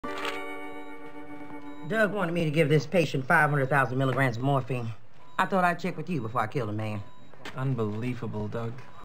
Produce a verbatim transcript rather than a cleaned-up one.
Doug wanted me to give this patient five hundred thousand milligrams of morphine. I thought I'd check with you before I killed a man. Unbelievable, Doug.